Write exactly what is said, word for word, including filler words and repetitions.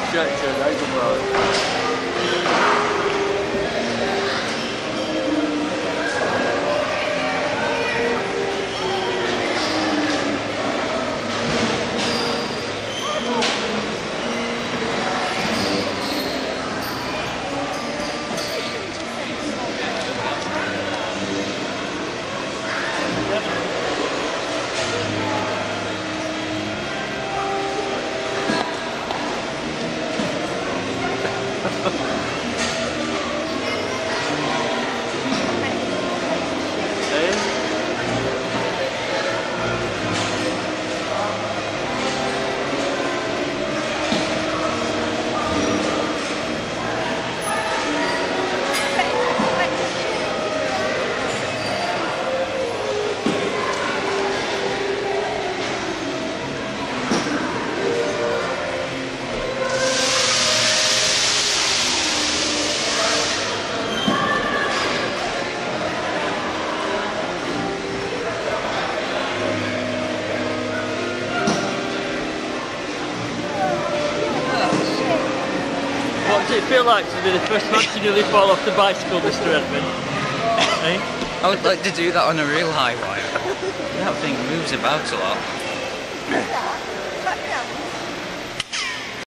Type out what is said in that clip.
stretcher, that's a problem. What does it feel like to be the first man to nearly fall off the bicycle, Mister Edmund? Eh? I would like to do that on a real high wire. That thing moves about a lot.